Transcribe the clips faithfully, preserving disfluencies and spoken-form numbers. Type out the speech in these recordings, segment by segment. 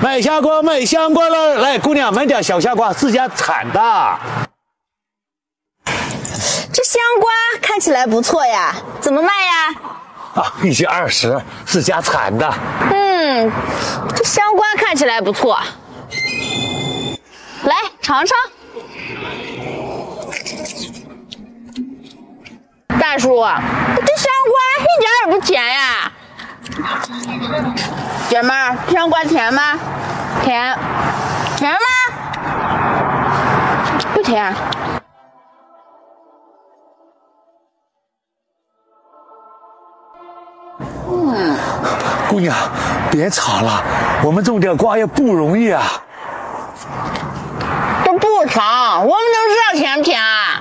买香瓜，买香瓜了！来，姑娘，买点小香瓜，自家产的。 这香瓜看起来不错呀，怎么卖呀？ 啊，一斤二十，自家产的。 嗯，这香瓜看起来不错，来尝尝。大叔，这香瓜一点也不甜呀。姐妹儿，香瓜甜吗？甜。甜吗？不甜。 嗯，姑娘，别吵了，我们种点瓜也不容易啊。 这不长，我们能知道甜不甜啊？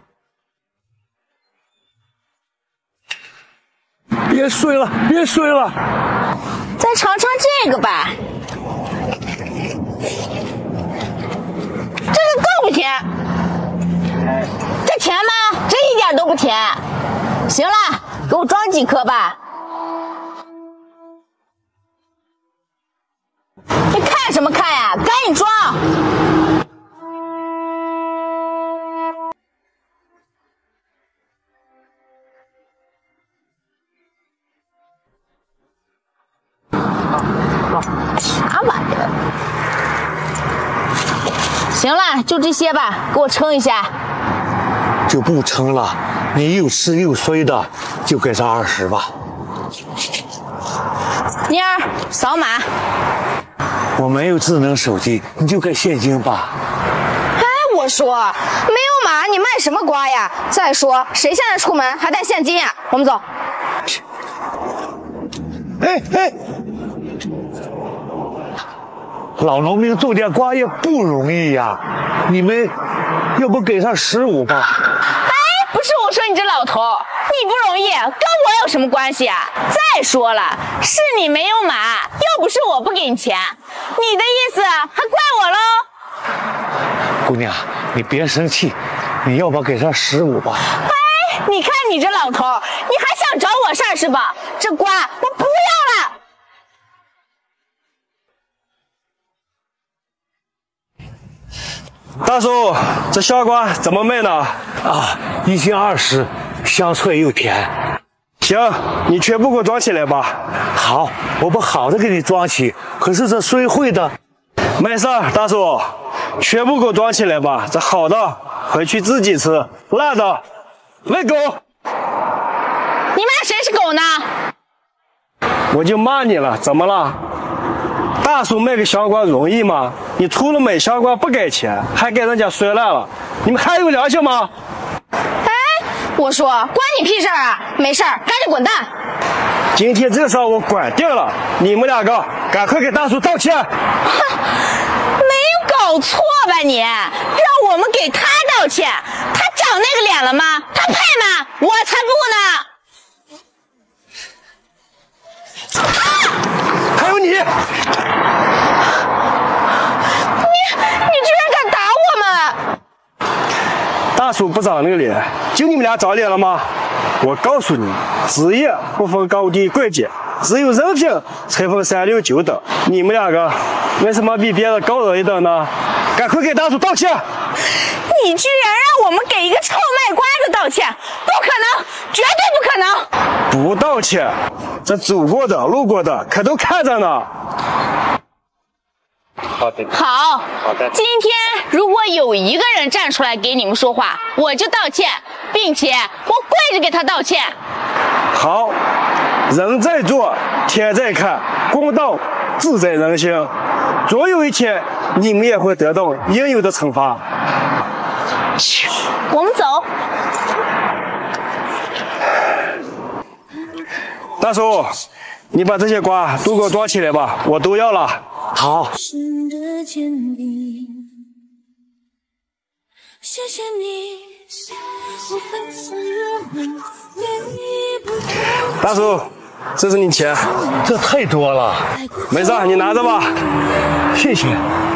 别睡了，别睡了， 再尝尝这个吧。这个更不甜。这甜吗？这一点都不甜。行了，给我装几颗吧。你看什么看呀？赶紧装！啥玩意儿？行了，就这些吧，给我称一下。 就不称了，你又吃又睡的，就给上二十吧。 妮儿，扫码。 我没有智能手机，你就给现金吧。 哎，我说没有码，你卖什么瓜呀？再说谁现在出门还带现金呀？我们走。 哎哎，老农民种点瓜也不容易呀，你们要不给上十五吧？ 哎，不是我说你这老头，你不容易，跟我有什么关系啊？再说了，是你没有码，又不是我不给你钱，你的意思还怪我喽？ 姑娘，你别生气，你要不给上十五吧？ 哎，你看你这老头，你还想找我事儿是吧？这瓜我不要了。 大叔，这香瓜怎么卖呢？ 啊，一斤二十，香脆又甜。 行，你全部给我装起来吧。 好，我把好的给你装起。可是这衰会的， 没事，大叔，全部给我装起来吧。这好的回去自己吃，烂的喂狗。 你骂谁是狗呢？ 我就骂你了，怎么了？大叔卖个香瓜容易吗？你除了买香瓜不给钱，还给人家摔烂了，你们还有良心吗？ 哎，我说关你屁事啊！没事儿，赶紧滚蛋！ 今天这事儿我管定了，你们两个赶快给大叔道歉！ 哼，没有搞错吧你？让我们给他道歉，他长那个脸了吗？他配吗？我才不呢！ 还有你，你你居然敢打我们！ 大叔不长那个脸，就你们俩长脸了吗？我告诉你，职业不分高低贵贱，只有人品才分三六九等。你们两个为什么比别人高人一等呢？赶快给大叔道歉！ 你居然让我们给一个臭卖瓜的道歉，不可能，绝对不可能！ 不道歉，这走过的路过的可都看着呢。好的， 好， 好的。 今天如果有一个人站出来给你们说话，我就道歉，并且我跪着给他道歉。 好，人在做，天在看，公道自在人心。总有一天，你们也会得到应有的惩罚。 我们走。 大叔，你把这些瓜都给我装起来吧，我都要了。 好。 谢谢你，我分享了大叔，这是你钱， 这太多了。 没事，你拿着吧。 谢谢。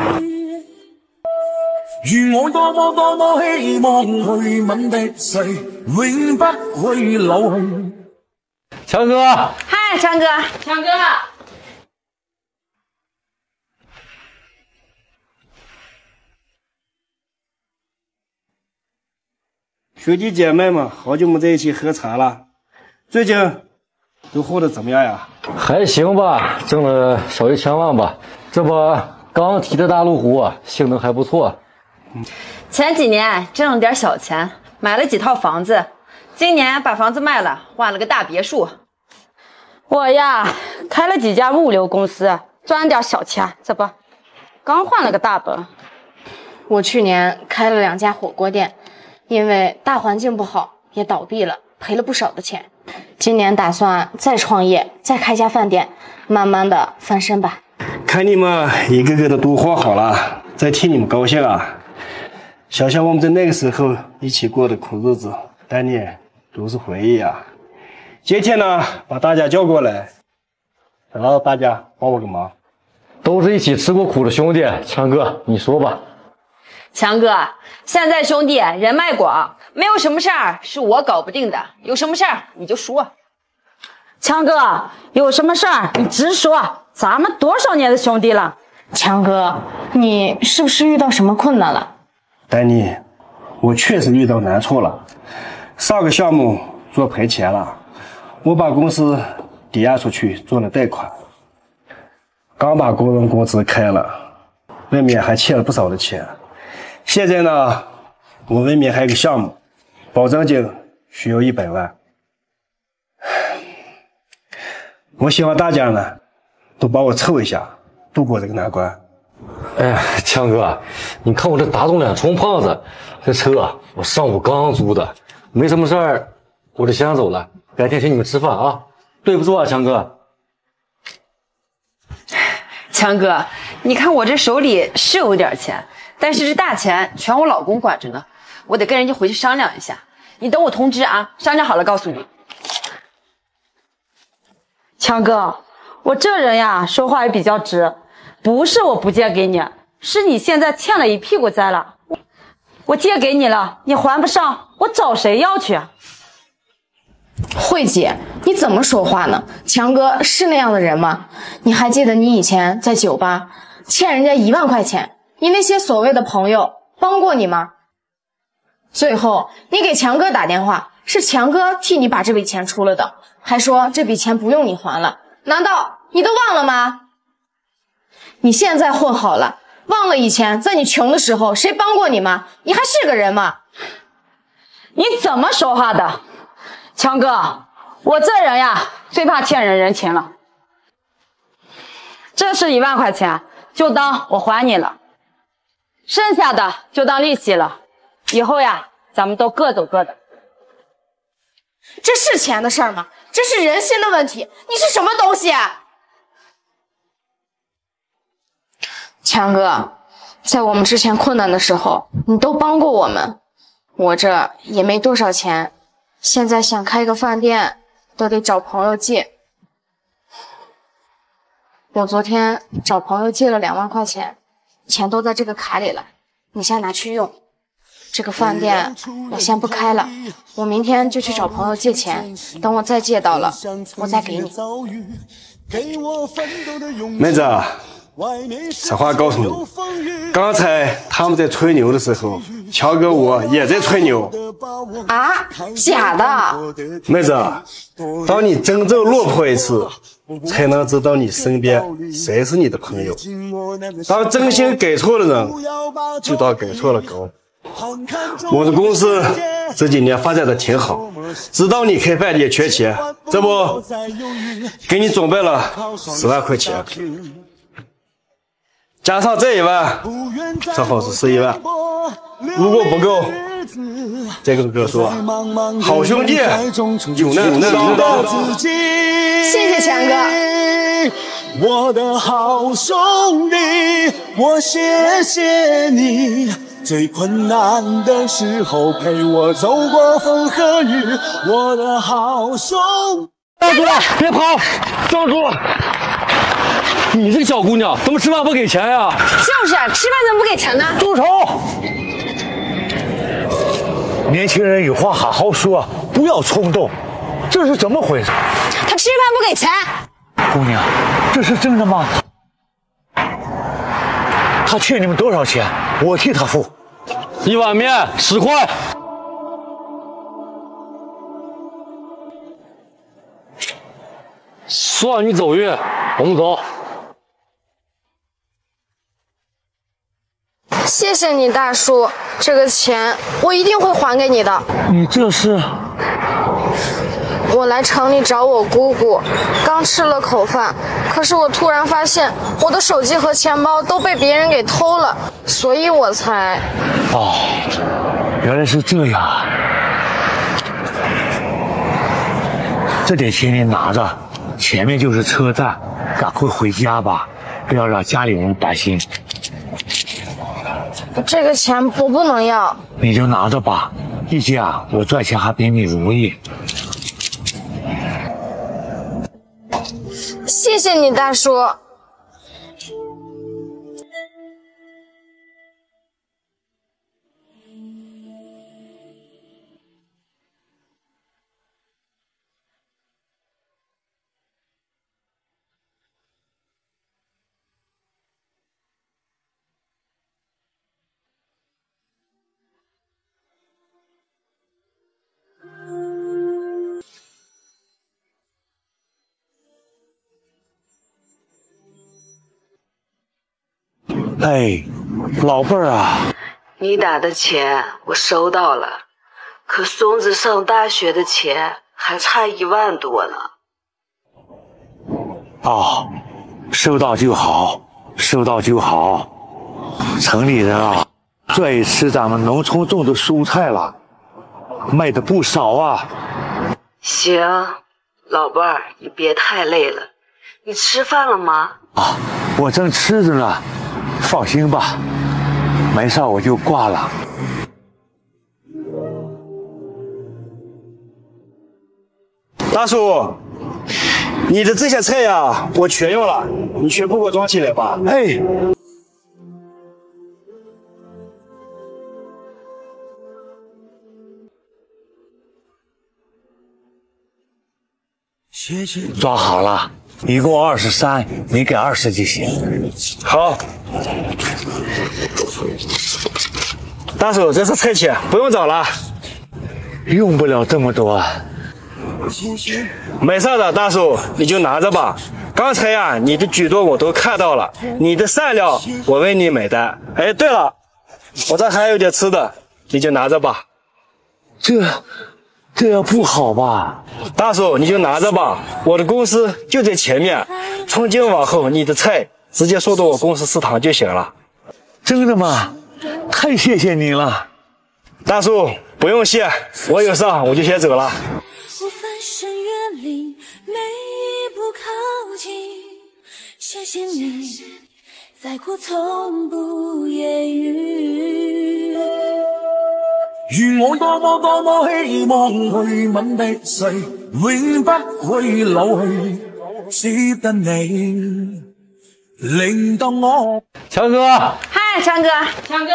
如我多麼多麼希望去吻的誰，永不會老去。 強哥， 嗨，强哥，强哥。 兄弟姐妹们，好久没在一起喝茶了，最近都活得怎么样呀？ 还行吧，挣了小一千万吧。这不刚提的大路虎，性能还不错。 前几年挣了点小钱，买了几套房子，今年把房子卖了，换了个大别墅。 我呀，开了几家物流公司，赚点小钱，这不刚换了个大本。 我去年开了两家火锅店，因为大环境不好，也倒闭了，赔了不少的钱。今年打算再创业，再开家饭店，慢慢的翻身吧。 看你们一个个的都活好了，再替你们高兴啊！想想我们在那个时候一起过的苦日子，但你都是回忆啊。今天呢，把大家叫过来，想让大家帮我个忙。 都是一起吃过苦的兄弟，强哥，你说吧。 强哥，现在兄弟人脉广，没有什么事儿是我搞不定的，有什么事儿你就说。 强哥，有什么事儿你直说，咱们多少年的兄弟了。 强哥，你是不是遇到什么困难了？ 丹尼，我确实遇到难处了，上个项目做赔钱了，我把公司抵押出去做了贷款，刚把工人工资开了，外面还欠了不少的钱。现在呢，我外面还有个项目，保证金需要一百万。我希望大家呢都帮我凑一下，度过这个难关。 哎呀，强哥，你看我这打肿脸充胖子，这车我上午刚租的，没什么事儿，我就先走了，改天请你们吃饭啊。对不住啊，强哥。 强哥，你看我这手里是有点钱，但是这大钱全我老公管着呢，我得跟人家回去商量一下。你等我通知啊，商量好了告诉你。 强哥，我这人呀，说话也比较直，不是我不借给你，是你现在欠了一屁股债了。我我借给你了，你还不上，我找谁要去啊？ 慧姐，你怎么说话呢？强哥是那样的人吗？你还记得你以前在酒吧欠人家一万块钱，你那些所谓的朋友帮过你吗？最后你给强哥打电话，是强哥替你把这笔钱出了的，还说这笔钱不用你还了，难道你都忘了吗？你现在混好了，忘了以前在你穷的时候谁帮过你吗？你还是个人吗？ 你怎么说话的？强哥，我这人呀，最怕欠人人情了。这是一万块钱，就当我还你了，剩下的就当利息了。以后呀，咱们都各走各的。 这是钱的事儿吗？这是人心的问题。你是什么东西啊？强哥，在我们之前困难的时候，你都帮过我们。我这也没多少钱，现在想开个饭店，都得找朋友借。我昨天找朋友借了两万块钱，钱都在这个卡里了，你先拿去用。这个饭店我先不开了，我明天就去找朋友借钱，等我再借到了，我再给你。 妹子，实话告诉你，刚才他们在吹牛的时候，强哥我也在吹牛。 啊？假的？ 妹子，当你真正落魄一次，才能知道你身边谁是你的朋友。当真心给错了人，就当给错了狗。我的公司这几年发展的挺好，知道你开饭店缺钱，这不给你准备了十万块钱，加上这一万，正好是十一万。如果不够，再跟哥说，好兄弟有难相报。 谢谢强哥。 我的好兄弟，我谢谢你，最困难的时候陪我走过风和雨。我的好兄弟， 站住！别跑！站住！你这个小姑娘怎么吃饭不给钱呀？ 就是，吃饭怎么不给钱呢？ 住手！年轻人有话好好说，不要冲动。这是怎么回事？ 他吃饭不给钱。 姑娘，这是真的吗？他欠你们多少钱？我替他付。 一碗面十块。 算你走运，我们走。 谢谢你，大叔，这个钱我一定会还给你的。 你这是？ 我来城里找我姑姑，刚吃了口饭，可是我突然发现我的手机和钱包都被别人给偷了，所以我才…… 哦，原来是这样。这点钱你拿着，前面就是车站，赶快回家吧，不要让家里人担心。 这个钱我不能要， 你就拿着吧，毕竟啊，我赚钱还比你容易。 谢谢你，大叔。 哎，老辈儿啊， 你打的钱我收到了，可松子上大学的钱还差一万多呢。 哦，收到就好，收到就好。城里人啊，最爱吃咱们农村种的蔬菜了，卖的不少啊。 行，老伴儿，你别太累了。你吃饭了吗？ 啊，我正吃着呢。放心吧，没事我就挂了。 大叔，你的这些菜呀，我全用了，你全部给我装起来吧。 哎，装好了，一共二十三，你给二十就行。 好。大叔，这是菜钱，不用找了。 用不了这么多。 没事的，大叔，你就拿着吧。刚才呀，你的举动我都看到了，你的善良我为你买单。哎，对了，我这还有点吃的，你就拿着吧。 这这样不好吧？ 大叔，你就拿着吧，我的公司就在前面，从今往后你的菜直接送到我公司食堂就行了。 真的吗？太谢谢你了。 大叔，不用谢，我有事我就先走了。 我翻山越岭，每一步靠近，谢谢你，再苦从不言语。 如我多麼多麼希望去吻的誰，永不會老去，只得你令到我。 強哥， 嗨，強哥， 強哥。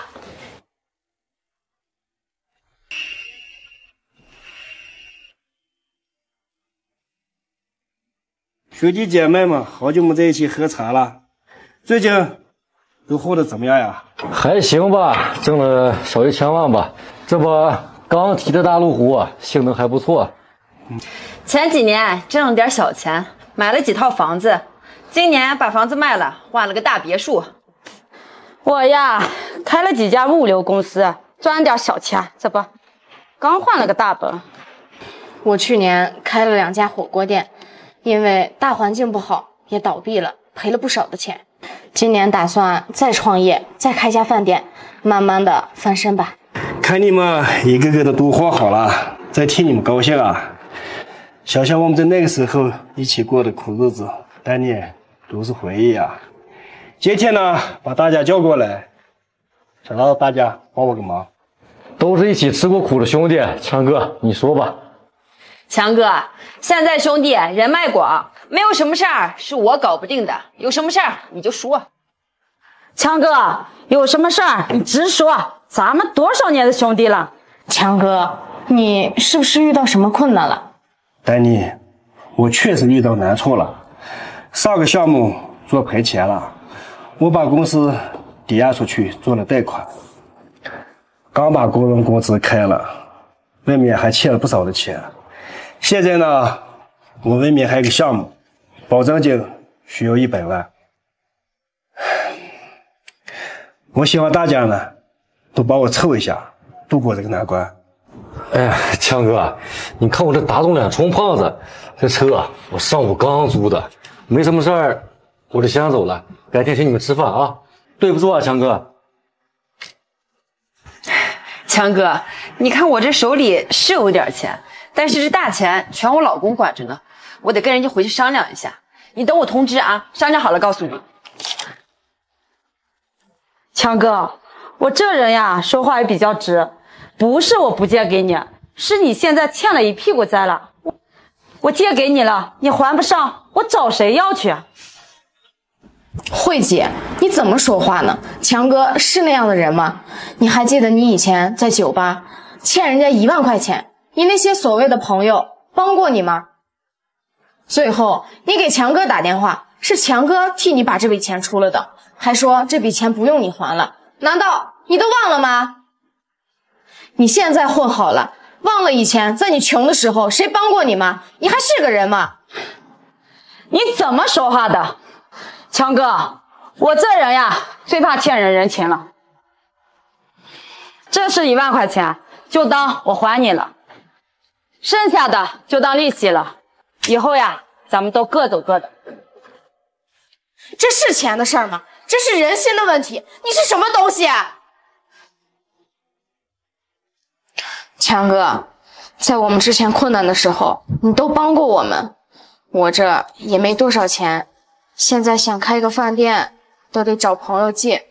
兄弟姐妹们，好久没在一起喝茶了，最近都活得怎么样呀？ 还行吧，挣了小一千万吧。这不刚提的大路虎，性能还不错。 前几年挣了点小钱，买了几套房子，今年把房子卖了，换了个大别墅。 我呀，开了几家物流公司，赚点小钱，这不刚换了个大本。 我去年开了两家火锅店，因为大环境不好，也倒闭了，赔了不少的钱。今年打算再创业，再开家饭店，慢慢的翻身吧。 看你们一个个的都活好了，再替你们高兴啊！想想我们在那个时候一起过的苦日子，但你都是回忆啊。今天呢，把大家叫过来，想让大家帮我个忙。 都是一起吃过苦的兄弟，强哥，你说吧。 强哥，现在兄弟人脉广，没有什么事儿是我搞不定的，有什么事儿你就说。 强哥，有什么事儿你直说，咱们多少年的兄弟了。 强哥，你是不是遇到什么困难了？ 丹妮，我确实遇到难处了，上个项目做赔钱了，我把公司抵押出去做了贷款，刚把工人工资开了，外面还欠了不少的钱。现在呢，我外面还有个项目， 保证金需要一百万。我希望大家呢都帮我凑一下，度过这个难关。 哎呀，强哥，你看我这大动脸充胖子，这车我上午刚租的，没什么事儿，我就先走了，改天请你们吃饭啊。对不住啊，强哥。 强哥，你看我这手里是有点钱，但是这大钱全我老公管着呢，我得跟人家回去商量一下。你等我通知啊，商量好了告诉你。 强哥，我这人呀，说话也比较直，不是我不借给你，是你现在欠了一屁股债了。我我借给你了，你还不上，我找谁要去啊？ 慧姐，你怎么说话呢？强哥是那样的人吗？你还记得你以前在酒吧欠人家一万块钱，你那些所谓的朋友帮过你吗？最后你给强哥打电话，是强哥替你把这笔钱出了的，还说这笔钱不用你还了，难道你都忘了吗？你现在混好了，忘了以前在你穷的时候谁帮过你吗？你还是个人吗？ 你怎么说话的？强哥，我这人呀，最怕欠人人情了。这是一万块钱，就当我还你了，剩下的就当利息了。以后呀，咱们都各走各的。 这是钱的事儿吗？这是人心的问题。你是什么东西啊？强哥，在我们之前困难的时候，你都帮过我们。我这也没多少钱。现在想开个饭店，都得找朋友借。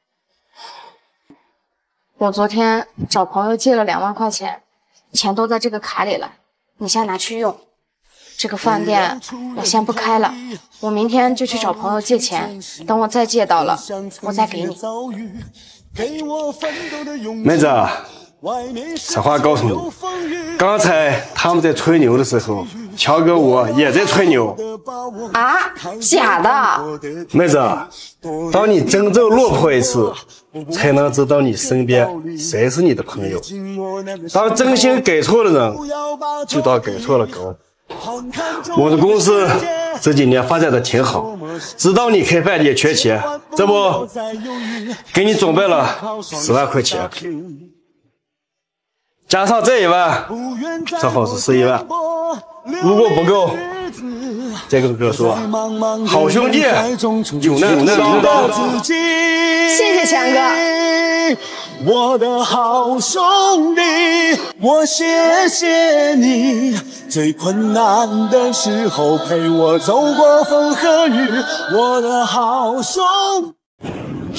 我昨天找朋友借了两万块钱，钱都在这个卡里了，你先拿去用。这个饭店我先不开了，我明天就去找朋友借钱，等我再借到了，我再给你。 妹子，实话告诉你，刚才他们在吹牛的时候，强哥我也在吹牛。 啊？假的？ 妹子，当你真正落魄一次，才能知道你身边谁是你的朋友。当真心给错了人，就当给错了狗。我的公司这几年发展的挺好，知道你开饭店缺钱，这不给你准备了十万块钱，加上这一万，正好是十一万。如果不够，再跟哥说，好兄弟有难有难报。 谢谢强哥， 我的好兄弟，我谢谢你，最困难的时候陪我走过风和雨，我的好兄弟。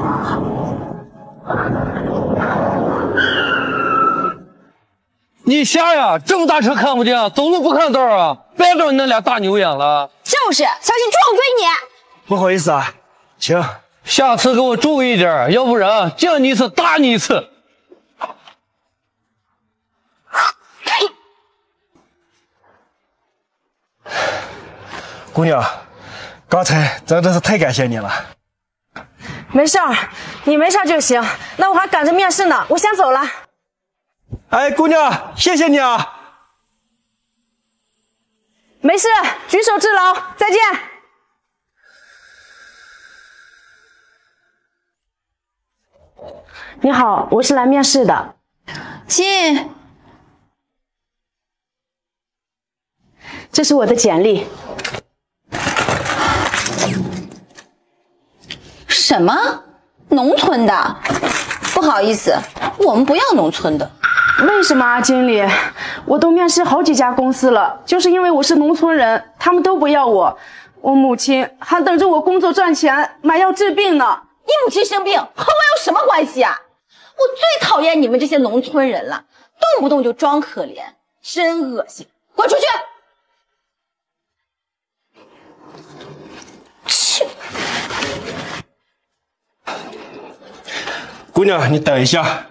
你瞎呀？这么大车看不见，走路不看道啊！别找你那俩大牛眼了。 就是，小心撞飞你！ 不好意思啊，请。 下次给我注意点，要不然见你一次打你一次。 姑娘，刚才真的是太感谢你了。 没事儿，你没事就行。那我还赶着面试呢，我先走了。 哎，姑娘，谢谢你啊！ 没事，举手之劳，再见。你好，我是来面试的。 亲， 这是我的简历。 什么？农村的？不好意思，我们不要农村的。 为什么啊，经理？我都面试好几家公司了，就是因为我是农村人，他们都不要我。我母亲还等着我工作赚钱买药治病呢。 你母亲生病和我有什么关系啊？我最讨厌你们这些农村人了，动不动就装可怜，真恶心！滚出去！去！ 姑娘，你等一下。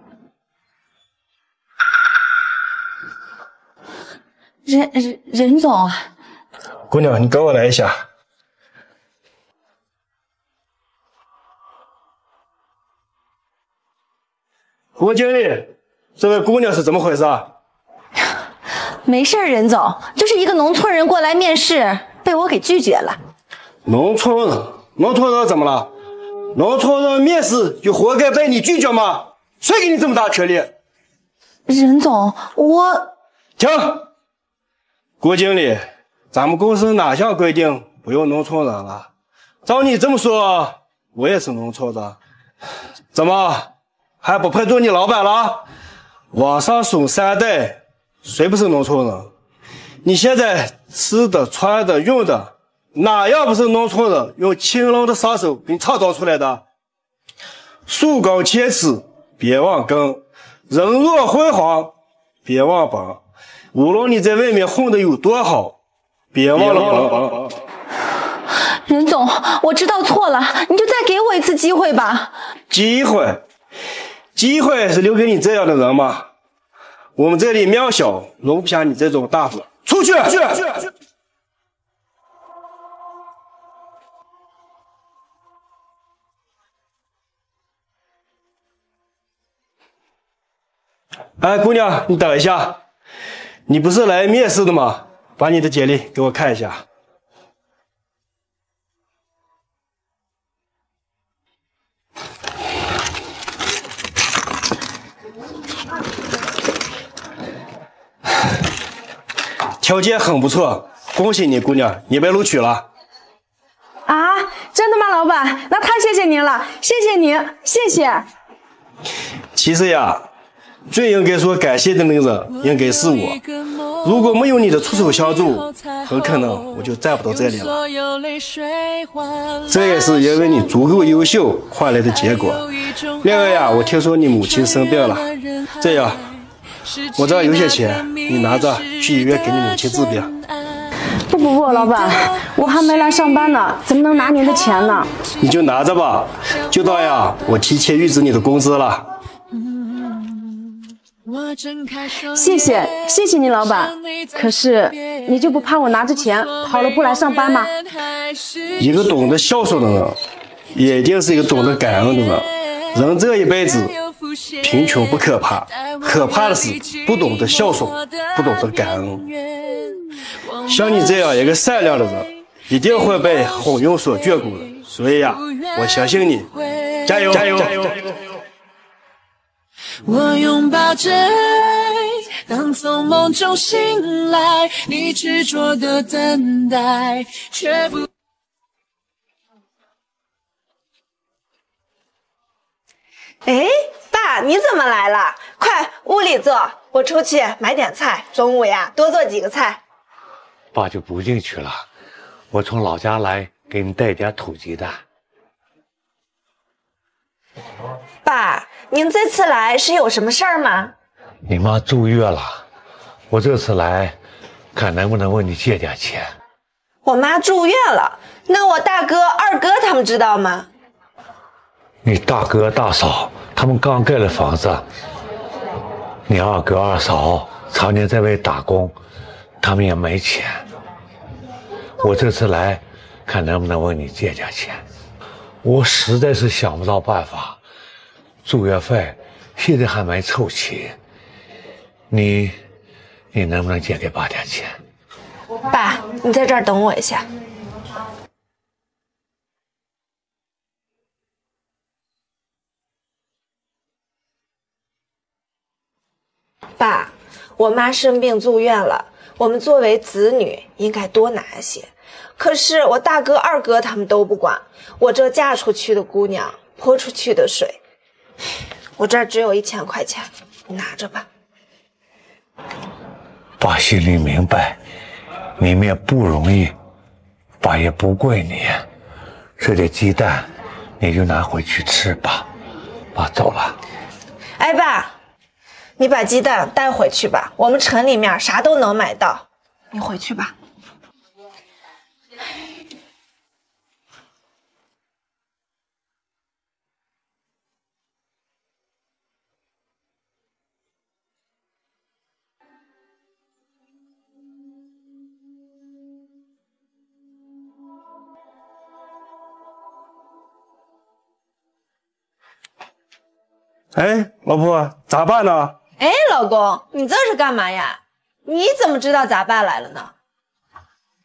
任任任总啊， 姑娘，你跟我来一下。吴经理，这位姑娘是怎么回事啊？ 没事，任总，就是一个农村人过来面试， 被我给拒绝了。 农村人，农村人怎么了？农村人面试就活该被你拒绝吗？谁给你这么大权利？ 任总，我停！郭经理，咱们公司哪项规定不用农村人了？照你这么说，我也是农村的，怎么还不配做你老板了？往上数三代，谁不是农村人？你现在吃的、穿的、用的，哪样不是农村人用勤劳的双手给你创造出来的？树高千尺，别忘根；人若辉煌，别忘本。无论你在外面混得有多好，别忘了本。 任总，我知道错了，你就再给我一次机会吧。 机会，机会是留给你这样的人吗？我们这里庙小，容不下你这种大夫。出去！去！哎，姑娘，你等一下，你不是来面试的吗？把你的简历给我看一下。条件很不错，恭喜你，姑娘，你被录取了。 啊，真的吗，老板？那太谢谢您了，谢谢您，谢谢。 其实呀，最应该说感谢的那个人应该是我。如果没有你的出手相助，很可能我就站不到这里了。这也是因为你足够优秀换来的结果。另外呀，我听说你母亲生病了，这样。我这有些钱，你拿着去医院给你母亲治病。 不不不，老板，我还没来上班呢，怎么能拿您的钱呢？ 你就拿着吧，就当呀我提前预支你的工资了。 谢谢谢谢您，老板。可是你就不怕我拿着钱跑了不来上班吗？ 一个懂得孝顺的人，也一定是一个懂得感恩的人。人这一辈子。贫穷不可怕，可怕的是不懂得孝顺，不懂得感恩。像你这样一个善良的人，一定会被好运所眷顾的。所以呀，我相信你，加油加油！加油我拥抱着爱，当从梦中醒来，你执着的等待，却不。 哎，爸，你怎么来了？快屋里坐，我出去买点菜，中午呀多做几个菜。 爸就不进去了，我从老家来，给你带点土鸡蛋。 爸，您这次来是有什么事儿吗？ 你妈住院了，我这次来，看能不能问你借点钱。 我妈住院了，那我大哥、二哥他们知道吗？ 你大哥大嫂他们刚盖了房子，你二哥二嫂常年在外打工，他们也没钱。我这次来，看能不能问你借点钱。我实在是想不到办法，住院费现在还没凑齐，你你能不能借给爸点钱？ 爸，你在这儿等我一下。爸，我妈生病住院了，我们作为子女应该多拿一些。可是我大哥、二哥他们都不管，我这嫁出去的姑娘泼出去的水。我这儿只有一千块钱，你拿着吧。 爸心里明白，你们也不容易，爸也不怪你。这点鸡蛋，你就拿回去吃吧。爸走了。 哎，爸。你把鸡蛋带回去吧，我们城里面啥都能买到。你回去吧。 哎，老婆，咋办呢？ 哎，老公，你这是干嘛呀？你怎么知道咋办来了呢？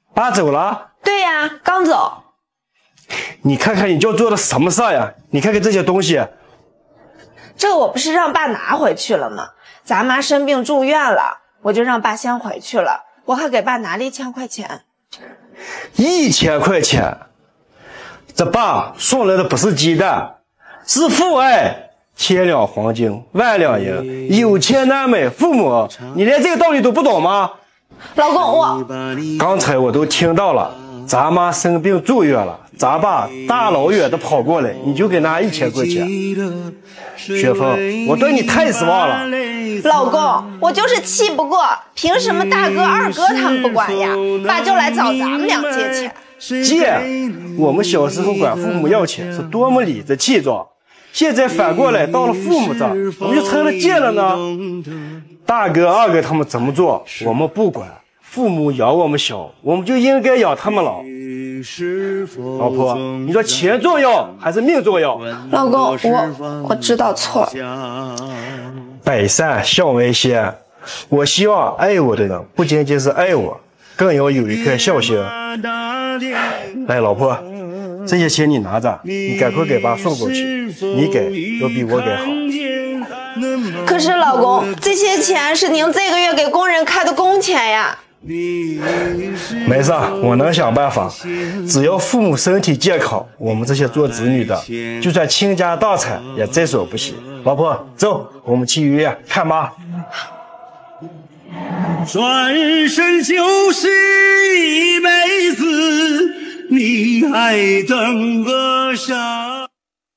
爸走了？ 对呀，刚走。 你看看你就做的什么事呀？你看看这些东西。 这我不是让爸拿回去了吗？咱妈生病住院了，我就让爸先回去了。我还给爸拿了一千块钱。 一千块钱？这爸送来的不是鸡蛋，是父爱。千两黄金，万两银，有钱难买父母。你连这个道理都不懂吗？ 老公，我刚才我都听到了，咱妈生病住院了，咱爸大老远的跑过来，你就给拿一千块钱。雪峰，我对你太失望了。 老公，我就是气不过，凭什么大哥二哥他们不管呀？爸就来找咱们俩借钱。 借？我们小时候管父母要钱是多么理直气壮，现在反过来到了父母这儿，我们就成了借了呢。大哥二哥他们怎么做我们不管，父母养我们小，我们就应该养他们老。老婆，你说钱重要还是命重要？ 老公，我我知道错了。 百善孝为先，我希望爱我的人不仅仅是爱我，更要有一颗孝心。来，老婆，这些钱你拿着，你赶快给爸送过去，你给要比我给好。 可是老公，这些钱是您这个月给工人开的工钱呀。 没事，我能想办法。只要父母身体健康，我们这些做子女的，就算倾家荡产也在所不惜。老婆，走，我们去医院看妈。 转身就是一辈子，你还等个啥？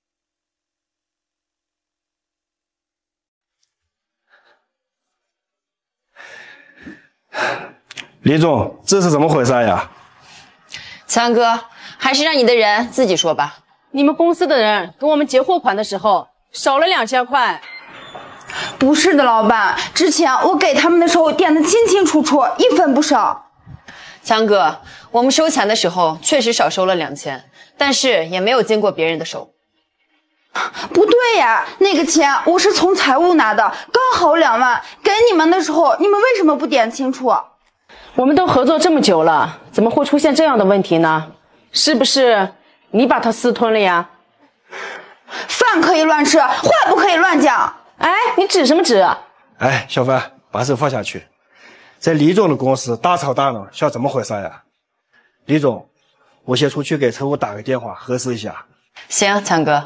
李总，这是怎么回事呀？ 强哥，还是让你的人自己说吧。 你们公司的人给我们结货款的时候少了两千块。 不是的，老板，之前我给他们的时候点的清清楚楚，一分不少。 强哥，我们收钱的时候确实少收了两千，但是也没有经过别人的手。 不对呀，那个钱我是从财务拿的，刚好两万，给你们的时候你们为什么不点清楚？ 我们都合作这么久了，怎么会出现这样的问题呢？是不是你把它私吞了呀？ 饭可以乱吃，话不可以乱讲。 哎，你指什么指？ 哎，小范，把手放下去。在李总的公司大吵大闹，像怎么回事呀？李总，我先出去给财务打个电话核实一下。 行，强哥。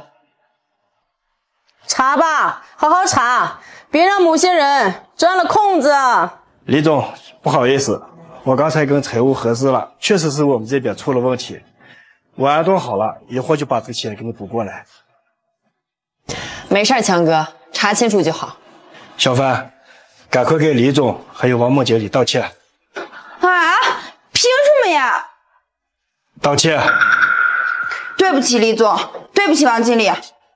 查吧，好好查，别让某些人钻了空子。 李总，不好意思，我刚才跟财务核实了，确实是我们这边出了问题。我安顿好了，一会儿就把这个钱给你补过来。 没事，强哥，查清楚就好。 小范，赶快给李总还有王梦经理道歉。 啊？凭什么呀？ 道歉。 对不起，李总，对不起，王经理。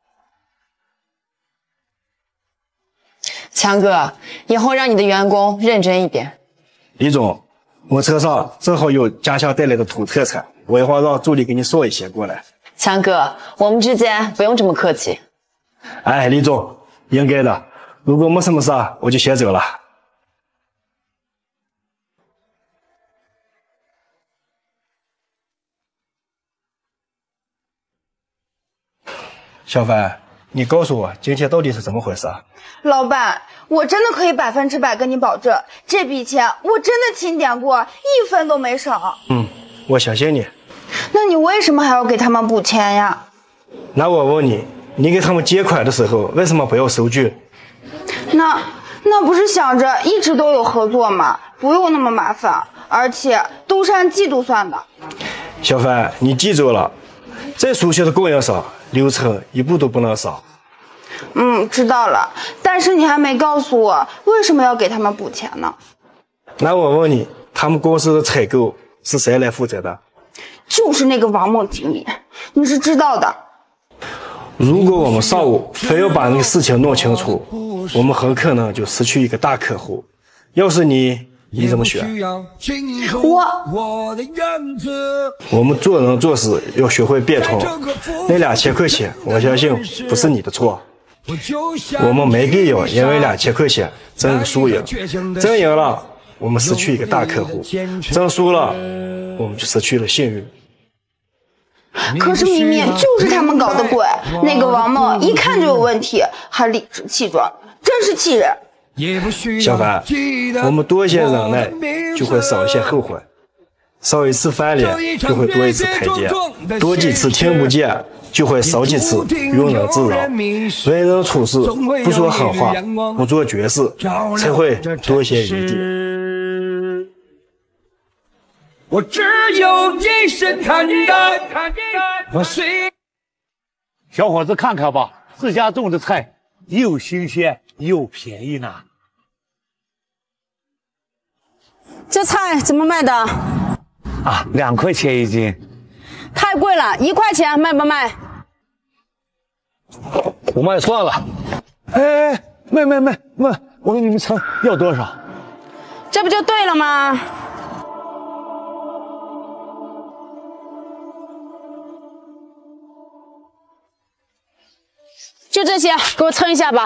强哥，以后让你的员工认真一点。 李总，我车上正好有家乡带来的土特产，我一会儿让助理给你送一些过来。 强哥，我们之间不用这么客气。 哎，李总，应该的。如果没什么事，我就先走了。小凡，你告诉我今天到底是怎么回事？ 老板，我真的可以百分之百跟你保证，这笔钱我真的清点过，一分都没少。 嗯，我相信你。 那你为什么还要给他们补钱呀？ 那我问你，你给他们借款的时候为什么不要收据？ 那那不是想着一直都有合作吗？不用那么麻烦，而且都是按季度算的。 小凡，你记住了，再熟悉的供应商流程一步都不能少。 嗯，知道了。但是你还没告诉我为什么要给他们补钱呢？ 那我问你，他们公司的采购是谁来负责的？ 就是那个王梦经理，你是知道的。 如果我们上午非要把那个事情弄清楚，我们很可能就失去一个大客户。要是你，你怎么选？ 我， 我们做人做事要学会变通。那两千块钱，我相信不是你的错。我们没必要因为两千块钱争个输赢，争赢了我们失去一个大客户，挣输了，我们就失去了信誉。 可是明明就是他们搞的鬼，那个王梦一看就有问题，还理直气壮，真是气人。 小凡，我们多一些忍耐，就会少一些后悔；少一次翻脸，就会多一次台阶；多几次听不见，就会少几次庸人自扰。为人处事，不说狠话，不做绝事，才会多些余地。 我只有一声叹息。我虽小伙子，看看吧，自家种的菜又新鲜又便宜呢。 这菜怎么卖的？ 啊，两块钱一斤。 太贵了，一块钱卖不卖？ 不卖算了。 哎，卖卖卖卖，我给你们称，要多少？ 这不就对了吗？就这些，给我称一下吧。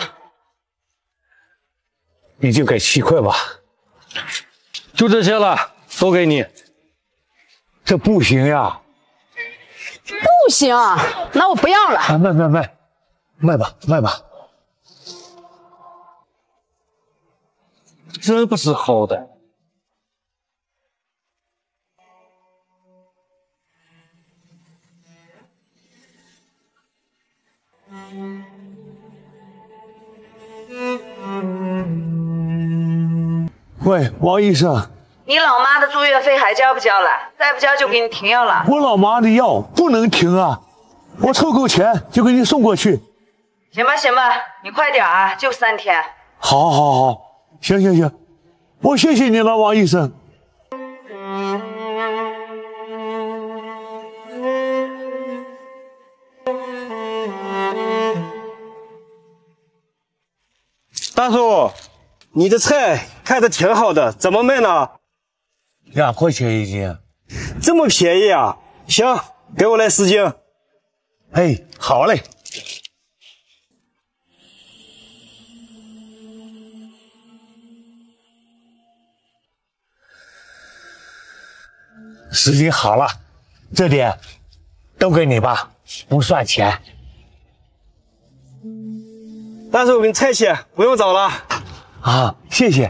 你就给七块吧。 就这些了，都给你。 这不行呀。 不行，那我不要了。 啊，卖卖卖，卖吧卖吧。 真不是好歹。 喂，王医生， 你老妈的住院费还交不交了？再不交就给你停药了。 我老妈的药不能停啊，我凑够钱就给你送过去。 行吧行吧，你快点啊，就三天。 好，好，好，行行行，我谢谢你了，王医生。 大叔，你的菜看着挺好的，怎么卖呢？ 两块钱一斤， 这么便宜啊？行，给我来十斤。 哎，好嘞。十斤好了，这点都给你吧，不算钱。 大叔，我给你菜钱，不用找了。 啊，谢谢。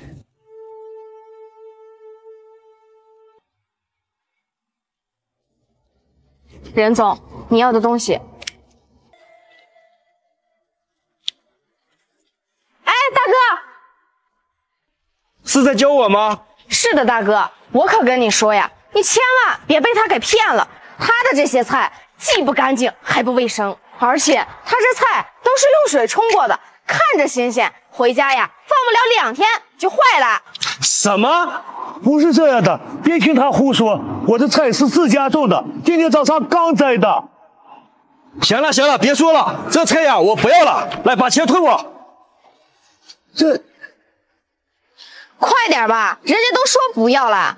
任总，你要的东西。哎，大哥， 是在教我吗？ 是的，大哥，我可跟你说呀，你千万别被他给骗了。他的这些菜既不干净还不卫生，而且他这菜都是用水冲过的，看着新鲜，回家呀放不了两天就坏了。 什么？ 不是这样的，别听他胡说，我的菜是自家种的，今天早上刚摘的。 行了行了，别说了，这菜呀我不要了，来把钱退我。 这， 快点吧，人家都说不要了。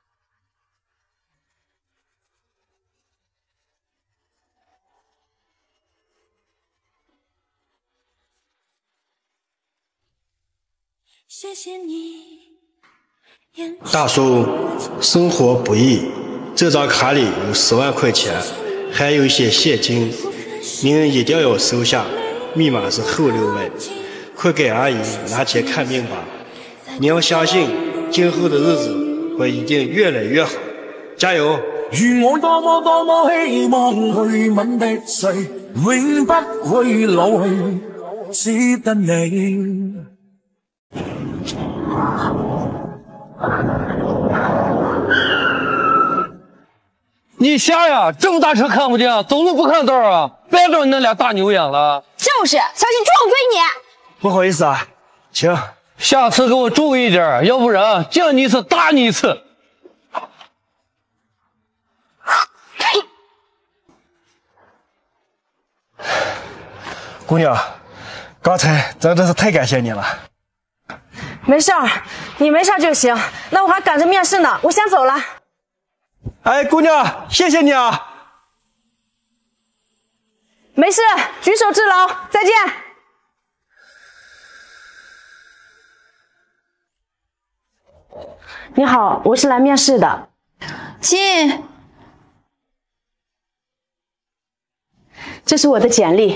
谢谢你。 大叔，生活不易，这张卡里有十万块钱，还有一些现金，您一定要收下，密码是后六位。快给阿姨拿钱看病吧，你要相信，今后的日子会一定越来越好，加油！ 如我多麼多麼希望去吻的誰，永不會老去，只得你。 你瞎呀？这么大车看不见，走路不看道啊？别找你那俩大牛眼了。 就是，小心撞飞你。 不好意思啊，请。 下次给我注意点，要不然见你一次打你一次。 姑娘，刚才真的是太感谢你了。 没事儿，你没事就行。那我还赶着面试呢，我先走了。 哎，姑娘，谢谢你啊。 没事，举手之劳，再见。 你好，我是来面试的。 进。 这是我的简历。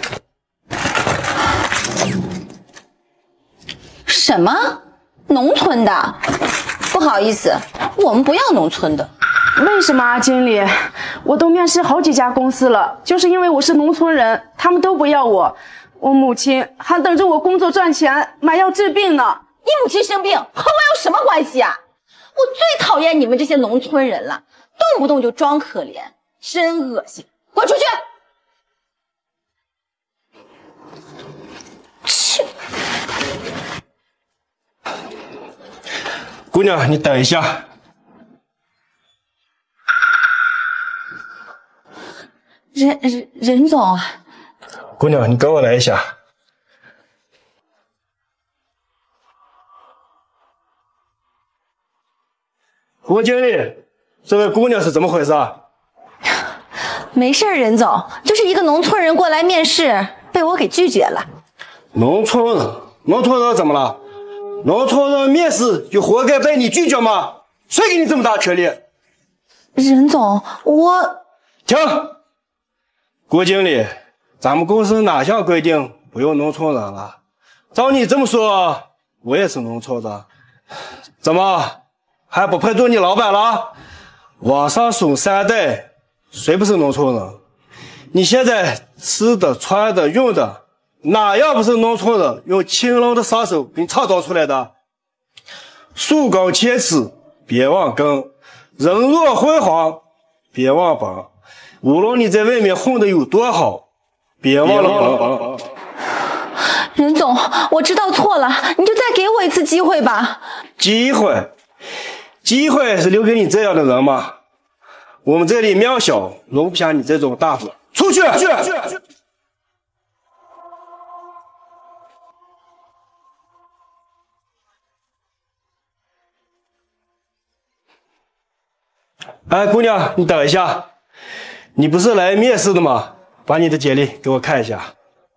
什么？农村的？不好意思，我们不要农村的。 为什么啊，经理？我都面试好几家公司了，就是因为我是农村人，他们都不要我。我母亲还等着我工作赚钱，买药治病呢。 你母亲生病和我有什么关系啊？我最讨厌你们这些农村人了，动不动就装可怜，真恶心！滚出去！ 去！姑娘，你等一下。 任任任总， 姑娘，你跟我来一下。吴经理，这位姑娘是怎么回事啊？ 没事，任总，就是一个农村人过来面试，被我给拒绝了。 农村人，农村人怎么了？农村人面试就活该被你拒绝吗？谁给你这么大权利？ 任总，我停。郭经理，咱们公司哪项规定不用农村人了？照你这么说，我也是农村人，怎么还不配做你老板了？往上数三代，谁不是农村人？你现在吃的、穿的、用的，哪样不是农村人用勤劳的双手给你创造出来的？树高千尺，别忘根；人若辉煌，别忘本。无论你在外面混得有多好，别忘了本。 任总，我知道错了，你就再给我一次机会吧。 机会？机会是留给你这样的人吗？我们这里庙小，容不下你这种大夫。出去！出去！哎，姑娘，你等一下。你不是来面试的吗？把你的简历给我看一下。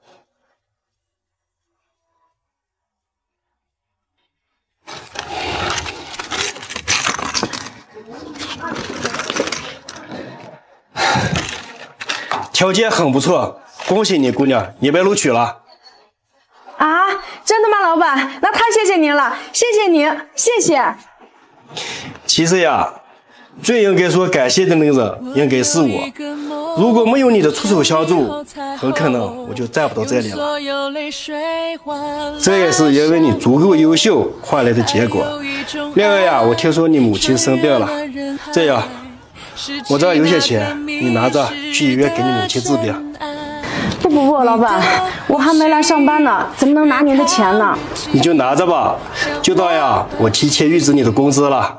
条件很不错，恭喜你，姑娘，你被录取了。 啊，真的吗，老板？那太谢谢您了，谢谢您，谢谢。 其实呀，最应该说感谢的那个人应该是我。如果没有你的出手相助，很可能我就站不到这里了。这也是因为你足够优秀换来的结果。另外呀，我听说你母亲生病了，这样，我这有些钱，你拿着去医院给你母亲治病。 不不不，老板，我还没来上班呢，怎么能拿您的钱呢？ 你就拿着吧，就当呀，我提前预支你的工资了。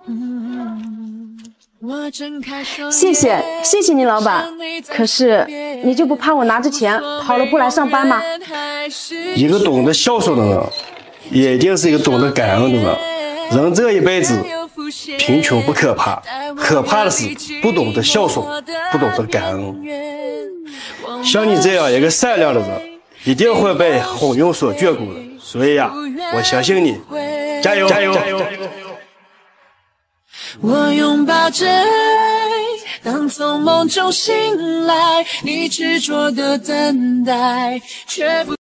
谢谢，谢谢你，老板。可是你就不怕我拿着钱跑了不来上班吗？ 一个懂得孝顺的人，也一定是一个懂得感恩的人。人这一辈子，贫穷不可怕，可怕的是不懂得孝顺，不懂得感恩。像你这样一个善良的人，一定会被鸿运所眷顾的。所以呀、啊，我相信你，加油，加油！加油我拥抱着爱，当从梦中醒来，你执着的等待，却不